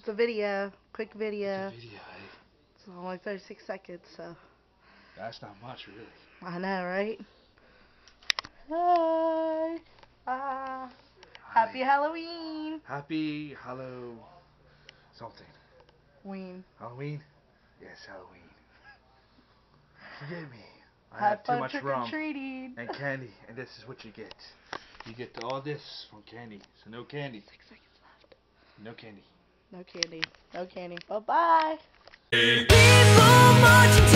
It's a video. Quick video. It's a video, eh? It's only 36 seconds, so. That's not much, really. I know, right? Hi. Happy Halloween. Happy something. Halloween. Yes, Halloween. Forgive me. I Have had too fun much trick or rum treating. and candy, and this is what you get. You get all this from candy, so no candy. 6 seconds left. No candy. No candy. No candy. Bye bye. People marching